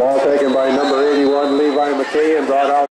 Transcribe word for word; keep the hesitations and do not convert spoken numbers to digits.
Ball taken by number eighty-one, Levi McKay, and brought out